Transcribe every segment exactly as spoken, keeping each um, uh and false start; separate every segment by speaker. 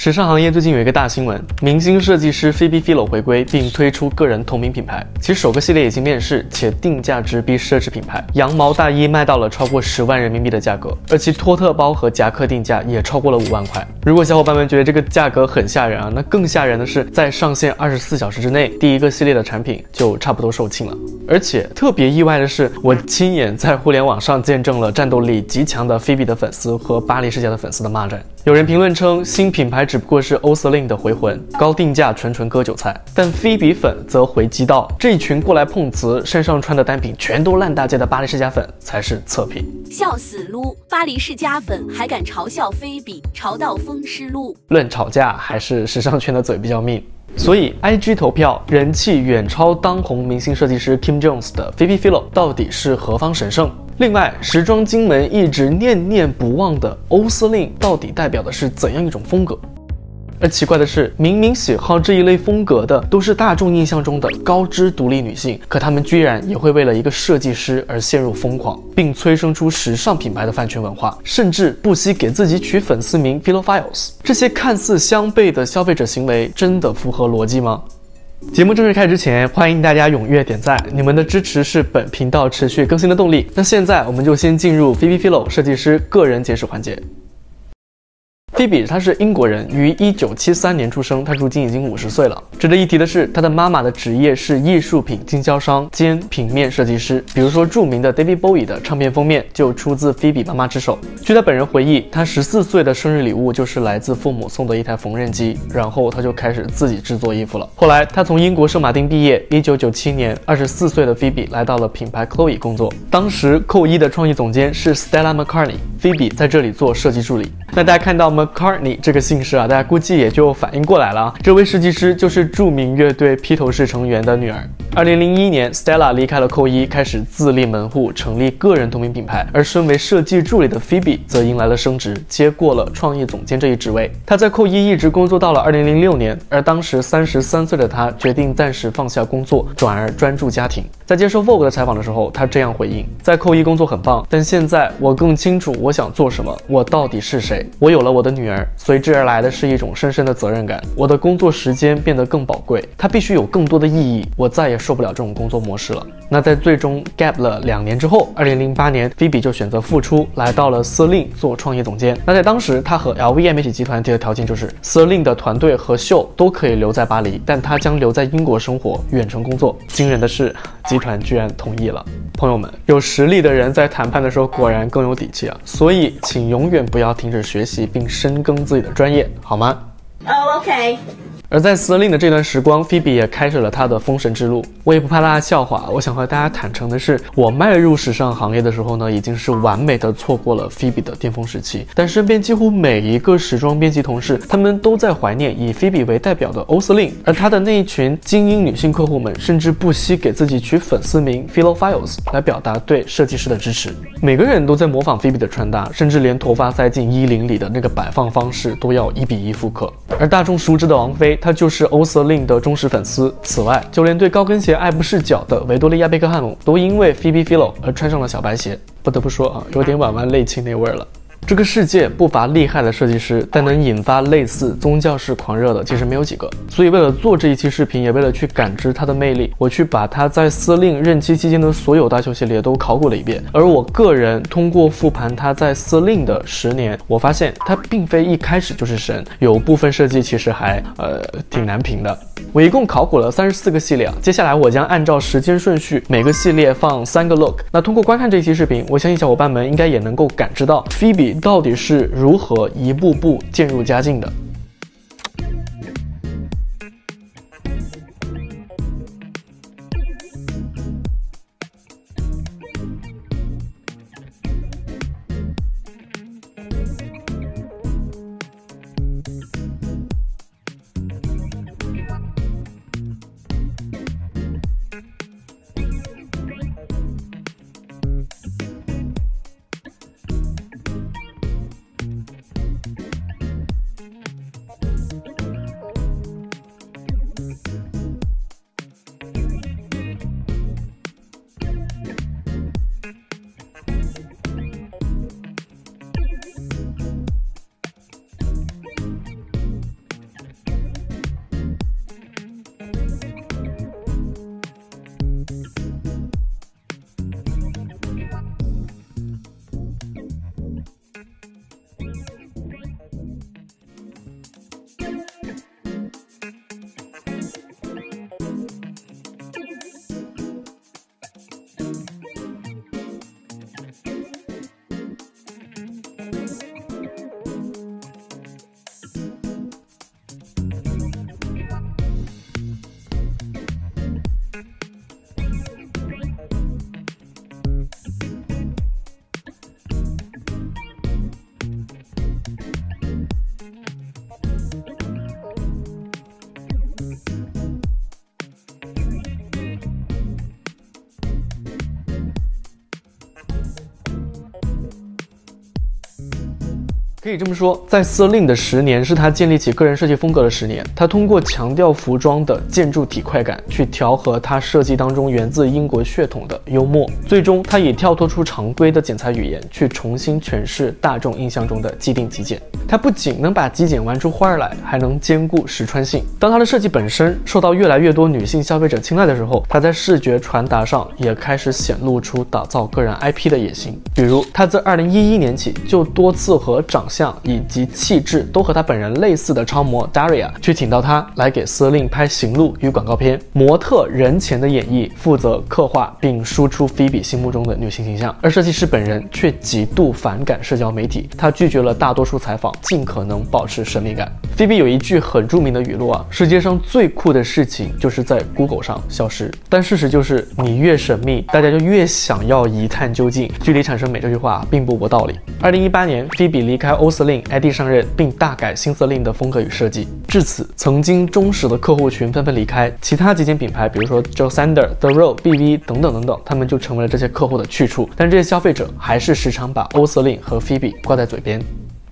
Speaker 1: 时尚行业最近有一个大新闻，明星设计师 Phoebe Philo 回归，并推出个人同名品牌。其实首个系列已经面世，且定价直逼奢侈品牌。羊毛大衣卖到了超过十万人民币的价格，而其托特包和夹克定价也超过了五万块。如果小伙伴们觉得这个价格很吓人啊，那更吓人的是，在上线二十四小时之内，第一个系列的产品就差不多售罄了。而且特别意外的是，我亲眼在互联网上见证了战斗力极强的 Phoebe 的粉丝和巴黎世家的粉丝的骂战。有人评论称，新品牌只不过是欧瑟琳的回魂，高定价纯纯割韭菜。但菲比粉则回击道，这群过来碰瓷、身上穿的单品全都烂大街的巴黎世家粉才是侧品。
Speaker 2: 笑死撸！巴黎世家粉还敢嘲笑菲比，嘲到风湿路。
Speaker 1: 论吵架，还是时尚圈的嘴比较命。所以 I G 投票，人气远超当红明星设计师 Kim Jones 的 Phoebe Philo 到底是何方神圣？另外，时装金门一直念念不忘的欧司令到底代表的是怎样一种风格？而奇怪的是，明明喜好这一类风格的都是大众印象中的高知独立女性，可她们居然也会为了一个设计师而陷入疯狂，并催生出时尚品牌的饭圈文化，甚至不惜给自己取粉丝名 Philophiles。这些看似相悖的消费者行为，真的符合逻辑吗？节目正式开始之前，欢迎大家踊跃点赞，你们的支持是本频道持续更新的动力。那现在我们就先进入 Phoebe Philo 设计师个人简史环节。Phoebe 她是英国人，于一九七三年出生，她如今已经五十岁了。值得一提的是，她的妈妈的职业是艺术品经销商兼平面设计师，比如说著名的 David Bowie 的唱片封面就出自 Phoebe 妈妈之手。据她本人回忆，她十四岁的生日礼物就是来自父母送的一台缝纫机，然后她就开始自己制作衣服了。后来她从英国圣马丁毕业，一九九七年，二十四岁的 Phoebe 来到了品牌 Chloe 工作，当时扣一的创意总监是 Stella McCartney，Phoebe 在这里做设计助理。那大家看到McCartney 这个姓氏啊，大家估计也就反应过来了啊，这位设计师就是著名乐队披头士成员的女儿。二零零一年 Stella 离开了扣一，开始自立门户，成立个人同名品牌，而身为设计助理的 Phoebe 则迎来了升职，接过了创意总监这一职位。她在扣一一直工作到了二零零六年，而当时三十三岁的她决定暂时放下工作，转而专注家庭。在接受 Vogue 的采访的时候，她这样回应，在扣一工作很棒，但现在我更清楚我想做什么，我到底是谁。我有了我的女儿，随之而来的是一种深深的责任感，我的工作时间变得更宝贵，它必须有更多的意义，我再也受不了这种工作模式了。那在最终 gap 了两年之后，二零零八年 Phoebe 就选择复出，来到了 Celine 做创意总监。那在当时，她和 L V M H 集团提的条件就是 Celine 的团队和秀都可以留在巴黎，但她将留在英国生活，远程工作。惊人的是，集团居然同意了。朋友们，有实力的人在谈判的时候果然更有底气啊！所以，请永远不要停止学习并深耕自己的专业，好吗？
Speaker 2: 哦、oh, ，OK。
Speaker 1: 而在Celine的这段时光 ，Phoebe 也开始了她的封神之路。我也不怕大家笑话，我想和大家坦诚的是，我迈入时尚行业的时候呢，已经是完美的错过了 Phoebe 的巅峰时期。但身边几乎每一个时装编辑同事，他们都在怀念以 Phoebe 为代表的欧司令，而她的那一群精英女性客户们，甚至不惜给自己取粉丝名 Philophiles 来表达对设计师的支持。每个人都在模仿 Phoebe 的穿搭，甚至连头发塞进衣领里的那个摆放方式都要一比一复刻。而大众熟知的王菲，她就是欧瑟琳的忠实粉丝。此外，就连对高跟鞋爱不释脚的维多利亚贝克汉姆，都因为 Phoebe Philo 而穿上了小白鞋。不得不说啊，有点婉婉泪倾那味儿了。这个世界不乏厉害的设计师，但能引发类似宗教式狂热的其实没有几个。所以为了做这一期视频，也为了去感知它的魅力，我去把它在司令任期期间的所有大秀系列都考古了一遍。而我个人通过复盘它在司令的十年，我发现它并非一开始就是神，有部分设计其实还呃挺难评的。我一共考古了三十四个系列啊，接下来我将按照时间顺序，每个系列放三个 look。那通过观看这一期视频，我相信小伙伴们应该也能够感知到 Phoebe 到底是如何一步步渐入佳境的。 可以这么说，在司令的十年是他建立起个人设计风格的十年。他通过强调服装的建筑体快感，去调和他设计当中源自英国血统的幽默。最终，他以跳脱出常规的剪裁语言，去重新诠释大众印象中的既定极简。他不仅能把极简玩出花儿来，还能兼顾实穿性。当他的设计本身受到越来越多女性消费者青睐的时候，他在视觉传达上也开始显露出打造个人 I P 的野心。比如，他自二零一一年起就多次和长相以及气质都和他本人类似的超模 Daria 去请到他来给司令拍行路与广告片，模特人前的演绎，负责刻画并输出菲比心目中的女性形象。而设计师本人却极度反感社交媒体，他拒绝了大多数采访，尽可能保持神秘感。菲比有一句很著名的语录啊，世界上最酷的事情就是在 Google 上消失。但事实就是，你越神秘，大家就越想要一探究竟，距离产生美这句话并不无道理。二零一八年，菲比离开欧司令 ，Eddie 上任，并大改新司令的风格与设计。至此，曾经忠实的客户群纷纷离开，其他几间品牌，比如说 Joe Sander、The Row、B V 等等等等，他们就成为了这些客户的去处。但这些消费者还是时常把欧司令和菲比挂在嘴边。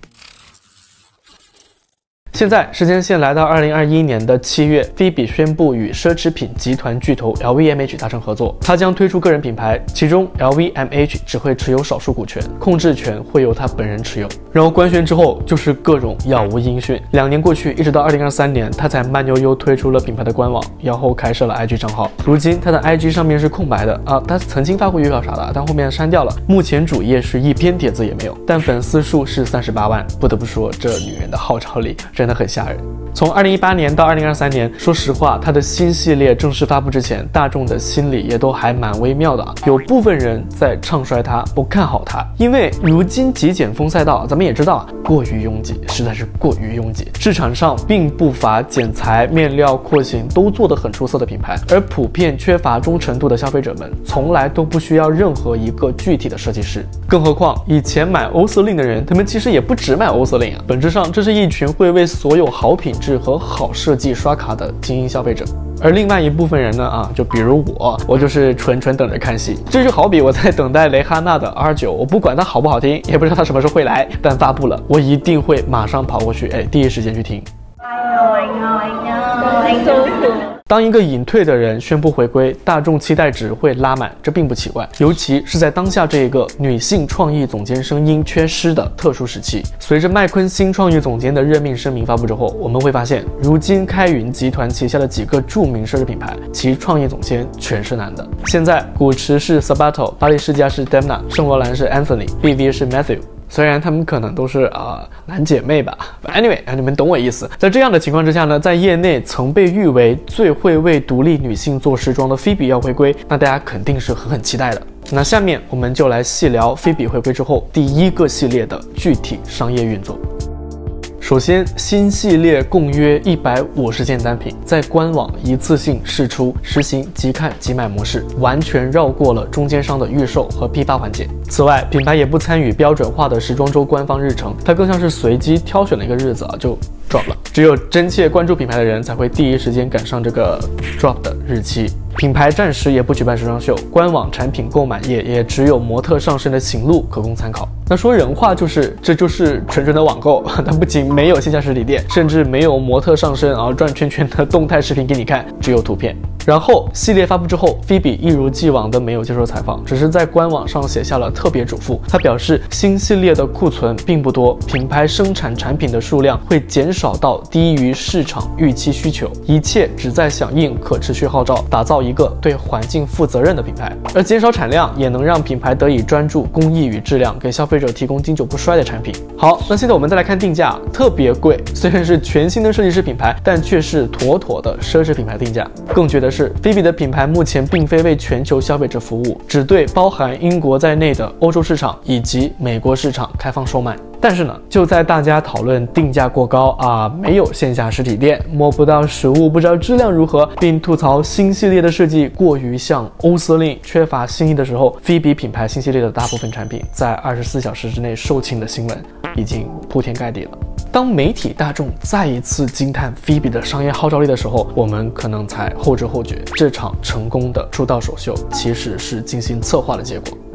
Speaker 1: 现在时间线来到二零二一年的七月，菲比宣布与奢侈品集团巨头 L V M H 达成合作，他将推出个人品牌，其中 L V M H 只会持有少数股权，控制权会由他本人持有。然后官宣之后就是各种杳无音讯，两年过去，一直到二零二三年，他才慢悠悠推出了品牌的官网，然后开设了 I G 账号。如今他的 I G 上面是空白的啊，他曾经发过预告啥的，但后面删掉了。目前主页是一篇帖子也没有，但粉丝数是三十八万。不得不说，这女人的号召力真的很吓人。从二零一八年到二零二三年，说实话，他的新系列正式发布之前，大众的心里也都还蛮微妙的啊。有部分人在唱衰他，不看好他，因为如今极简风赛道，咱们也知道啊，过于拥挤，实在是过于拥挤。市场上并不乏剪裁、面料、廓形都做得很出色的品牌，而普遍缺乏忠诚度的消费者们，从来都不需要任何一个具体的设计师。更何况，以前买欧司令的人，他们其实也不只买欧司令啊，本质上这是一群会为所有好品质和好设计刷卡的精英消费者。而另外一部分人呢，啊，就比如我，我就是纯纯等着看戏。这就好比我在等待雷哈娜的 R 九，我不管它好不好听，也不知道它什么时候会来，但发布了，我一定会马上跑过去，哎，第一时间去听。I know, I know, I know, so cool. 当一个隐退的人宣布回归，大众期待值会拉满，这并不奇怪，尤其是在当下这一个女性创意总监声音缺失的特殊时期。随着麦昆新创意总监的任命声明发布之后，我们会发现，如今开云集团旗下的几个著名奢侈品牌，其创意总监全是男的。现在，古驰是 Sabato， 巴黎世家是 Demna， 圣罗兰是 Anthony，B V 是 Matthew。虽然他们可能都是啊、呃、男姐妹吧 ，But anyway， 你们懂我意思。在这样的情况之下呢，在业内曾被誉为最会为独立女性做时装的菲比要回归，那大家肯定是很很期待的。那下面我们就来细聊菲比回归之后第一个系列的具体商业运作。首先，新系列共约一百五十件单品，在官网一次性释出，实行即看即买模式，完全绕过了中间商的预售和批发环节。此外，品牌也不参与标准化的时装周官方日程，它更像是随机挑选了一个日子啊就 drop 了。只有真切关注品牌的人才会第一时间赶上这个 drop 的日期。品牌暂时也不举办时装秀，官网产品购买页也只有模特上身的行路可供参考。那说人话就是，这就是纯纯的网购，它不仅没有线下实体店，甚至没有模特上身而转圈圈的动态视频给你看，只有图片。然后系列发布之后，菲比一如既往的没有接受采访，只是在官网上写下了特别嘱咐。他表示，新系列的库存并不多，品牌生产产品的数量会减少到低于市场预期需求，一切只在响应可持续号召，打造一个对环境负责任的品牌。而减少产量也能让品牌得以专注工艺与质量，给消费者提供经久不衰的产品。好，那现在我们再来看定价，特别贵，虽然是全新的设计师品牌，但却是妥妥的奢侈品牌定价。更绝的是，菲比的品牌目前并非为全球消费者服务，只对包含英国在内的欧洲市场以及美国市场开放售卖。但是呢，就在大家讨论定价过高啊，没有线下实体店，摸不到实物，不知道质量如何，并吐槽新系列的设计过于像欧司令，缺乏新意的时候，菲比品牌新系列的大部分产品在二十四小时之内售罄的新闻已经铺天盖地了。当媒体大众再一次惊叹菲比的商业号召力的时候，我们可能才后知后觉，这场成功的出道首秀其实是精心策划的结果。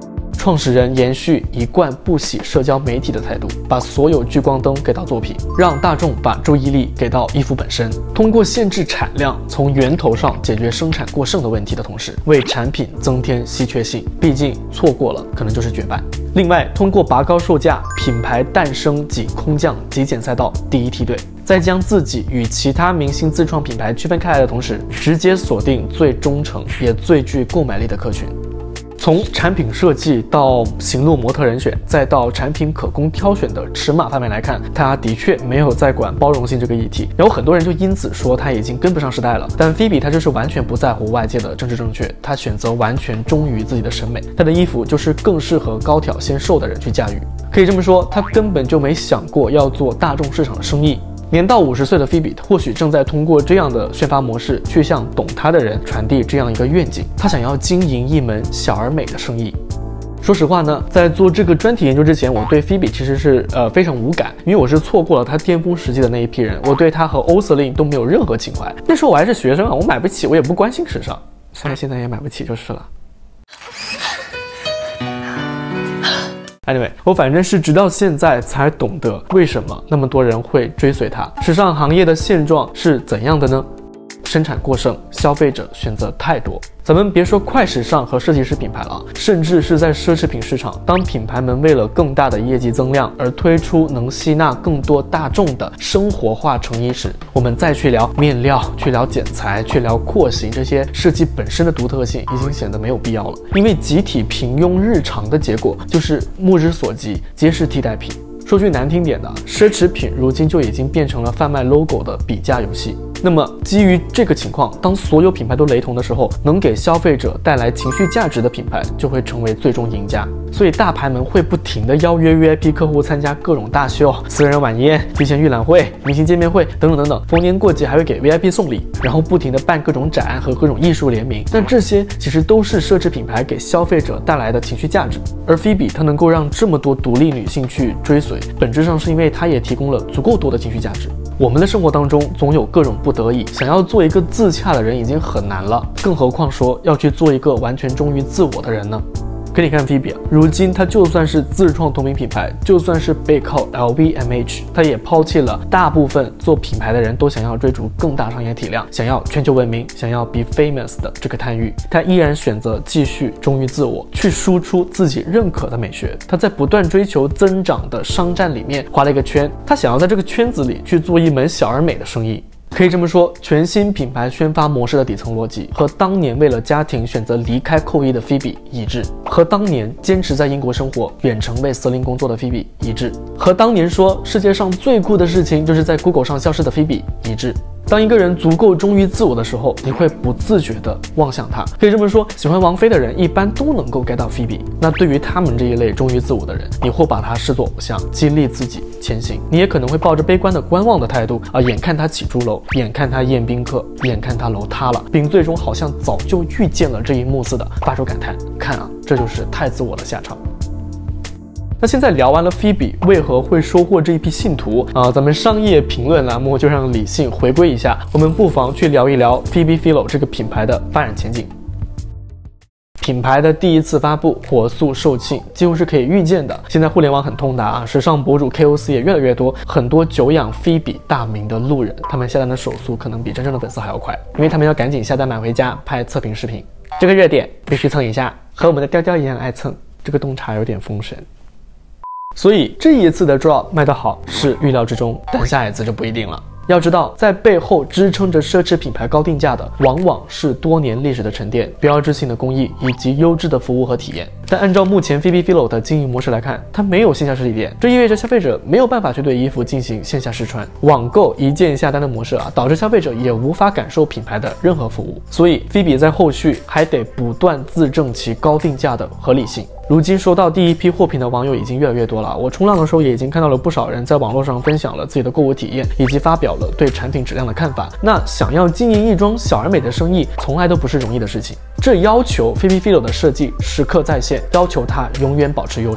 Speaker 1: 创始人延续一贯不喜社交媒体的态度，把所有聚光灯给到作品，让大众把注意力给到衣服本身，通过限制产量，从源头上解决生产过剩的问题的同时，为产品增添稀缺性，毕竟错过了可能就是绝版。另外，通过拔高售价，品牌诞生及空降极简赛道第一梯队，在将自己与其他明星自创品牌区分开来的同时，直接锁定最忠诚也最具购买力的客群。从产品设计到行路模特人选，再到产品可供挑选的尺码方面来看，它的确没有在管包容性这个议题。有很多人就因此说它已经跟不上时代了，但菲比她就是完全不在乎外界的政治正确，她选择完全忠于自己的审美，她的衣服就是更适合高挑纤瘦的人去驾驭。可以这么说，她根本就没想过要做大众市场的生意。年到五十岁的菲比，或许正在通过这样的宣发模式，去向懂她的人传递这样一个愿景：她想要经营一门小而美的生意。说实话呢，在做这个专题研究之前，我对菲比其实是呃非常无感，因为我是错过了她巅峰时期的那一批人，我对她和欧瑟琳都没有任何情怀。那时候我还是学生啊，我买不起，我也不关心时尚，虽然现在也买不起就是了。Anyway， 我反正是直到现在才懂得为什么那么多人会追随它。时尚行业的现状是怎样的呢？生产过剩，消费者选择太多。咱们别说快时尚和设计师品牌了，甚至是在奢侈品市场，当品牌们为了更大的业绩增量而推出能吸纳更多大众的生活化成衣时，我们再去聊面料，去聊剪裁，去聊廓形，这些设计本身的独特性已经显得没有必要了。因为集体平庸日常的结果就是目之所及皆是替代品。说句难听点的，奢侈品如今就已经变成了贩卖 logo 的比价游戏。那么基于这个情况，当所有品牌都雷同的时候，能给消费者带来情绪价值的品牌就会成为最终赢家。所以大牌们会不停地邀约 V I P 客户参加各种大秀、私人晚宴、提前预览会、明星见面会等等等等，逢年过节还会给 V I P 送礼，然后不停地办各种展和各种艺术联名。但这些其实都是奢侈品牌给消费者带来的情绪价值。而菲比它能够让这么多独立女性去追随，本质上是因为它也提供了足够多的情绪价值。我们的生活当中总有各种不得已，想要做一个自洽的人已经很难了，更何况说要去做一个完全忠于自我的人呢？可你看菲比啊，如今它就算是自创同名品牌，就算是背靠 L V M H， 它也抛弃了大部分做品牌的人都想要追逐更大商业体量，想要全球闻名，想要 be famous 的这个贪欲。它依然选择继续忠于自我，去输出自己认可的美学。它在不断追求增长的商战里面画了一个圈，它想要在这个圈子里去做一门小而美的生意。可以这么说，全新品牌宣发模式的底层逻辑和当年为了家庭选择离开扣一的菲比一致，和当年坚持在英国生活远程为瑟琳工作的菲比一致，和当年说世界上最酷的事情就是在 Google 上消失的菲比一致。当一个人足够忠于自我的时候，你会不自觉地望向他。可以这么说，喜欢王菲的人一般都能够 get 到菲比。那对于他们这一类忠于自我的人，你会把他视作偶像，激励自己前行。你也可能会抱着悲观的观望的态度啊，眼看他起朱楼，眼看他宴宾客，眼看他楼塌了，并最终好像早就预见了这一幕似的发出感叹：看啊，这就是太自我的下场。那现在聊完了菲比为何会收获这一批信徒啊，咱们商业评论栏目就让理性回归一下，我们不妨去聊一聊 Phoebe Philo 这个品牌的发展前景。品牌的第一次发布火速售罄，几乎是可以预见的。现在互联网很通达啊，时尚博主 K O C 也越来越多，很多久仰菲比大名的路人，他们下单的手速可能比真正的粉丝还要快，因为他们要赶紧下单买回家拍测评视频。这个热点必须蹭一下，和我们的调调一样爱蹭，这个洞察有点封神。所以这一次的 drop 卖得好是预料之中，但下一次就不一定了。要知道，在背后支撑着奢侈品牌高定价的，往往是多年历史的沉淀、标志性的工艺以及优质的服务和体验。但按照目前 Phoebe Philo 的经营模式来看，它没有线下实体店，这意味着消费者没有办法去对衣服进行线下试穿。网购一键下单的模式啊，导致消费者也无法感受品牌的任何服务。所以 Phoebe 在后续还得不断自证其高定价的合理性。如今收到第一批货品的网友已经越来越多了，我冲浪的时候也已经看到了不少人在网络上分享了自己的购物体验，以及发表了对产品质量的看法。那想要经营一桩小而美的生意，从来都不是容易的事情。这要求 Phoebe Philo 的设计时刻在线，要求它永远保持优秀。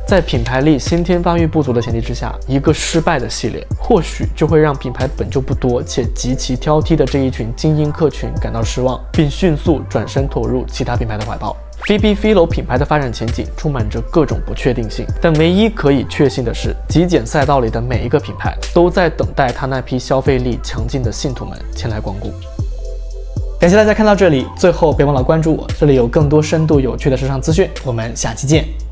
Speaker 1: 在品牌力先天发育不足的前提之下，一个失败的系列或许就会让品牌本就不多且极其挑剔的这一群精英客群感到失望，并迅速转身投入其他品牌的怀抱。Phoebe Philo 品牌的发展前景充满着各种不确定性，但唯一可以确信的是，极简赛道里的每一个品牌都在等待它那批消费力强劲的信徒们前来光顾。感谢大家看到这里，最后别忘了关注我，这里有更多深度有趣的时尚资讯，我们下期见。